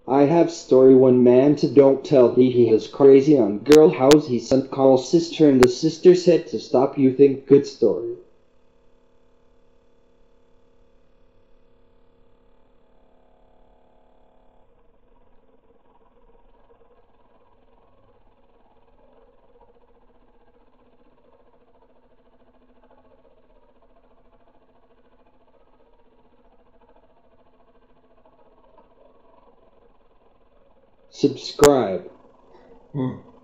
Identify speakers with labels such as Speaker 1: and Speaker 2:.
Speaker 1: I have story one man to don't tell he was crazy on girl house he sent call sister and the sister said to stop you think good story. Subscribe.